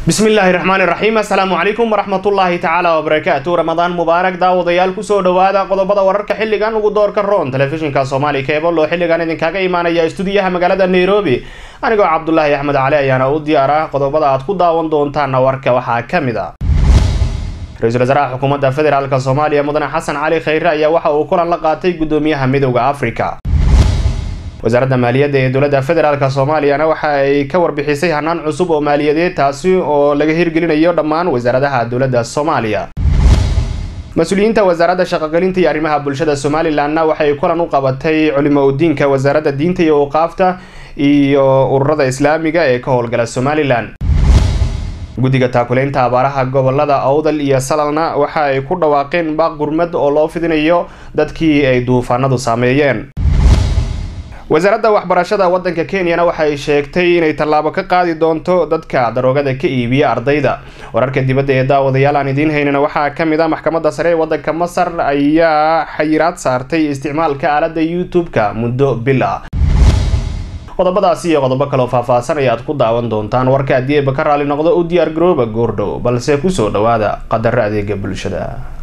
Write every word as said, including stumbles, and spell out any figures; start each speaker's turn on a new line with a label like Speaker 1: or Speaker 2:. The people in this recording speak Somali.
Speaker 1: بسم الله الرحمن الرحيم. السلام عليكم ورحمة الله تعالى وبركاته. رمضان مبارك. داوديال كسو دوادا qodobada wararka xilligan ugu doorka roon telefishinka Soomaali Cable oo xilligan idin kaga iimaanaya stuudiyaha magaalada Nairobi. Anigoo Cabdullaahi Axmed Cali ayaana u diyaara qodobada aad ku daawan doontaan warka waxaa kamid ah. Ra'iisul Wasaaraha Xukuumadda Federaalka Soomaaliya Mudane Xasan Cali Khayre ayaa waxa uu kulan la qaatay gudoomiyaha Midowga Afrika. wasaaradda maaliyadda ee dowladda federaalka Soomaaliya waxa ay ka warbixisay hanaan cusub oo maaliyadeed taasi oo laga hirgelinayo dhammaan wasaaradaha dowladda Soomaaliya. mas'uuliyiinta wasaaradda shaqo-gelinta iyo arrimaha bulshada Somaliland waxay kulan u qabatay culimo u diinka wasaaradda diinta iyo waqaafta iyo ururada islaamiga ee ka howlgala Somaliland. guddiga taakuleynta abaaraha gobolada Awdal iyo Salalna waxa ay ku dhawaaqeen baaq gurmad oo loo fidinayo dadkii ay duufaanadu saameeyeen. wasaaradda waxbarashada waddanka Kenya waxa ay sheegtay inay tallaabo ka qaadi doonto dadka daroogada ka iibiya ardayda. wararka dibadda ee daawadayaal aan idiin haynana waxaa kamid ah maxkamadda sare ee waddanka Masar ayaa xayiraad saartay isticmaalka aaladda YouTube-ka muddo bil ah. qodobadaasi iyo qodobo kale oo faahfaahsan ayaad ku daawan doontaan warka haddii ay ka raali noqdo u diyaar garooba goordhow balse ku soo dhawaada qadar adeega bulshada.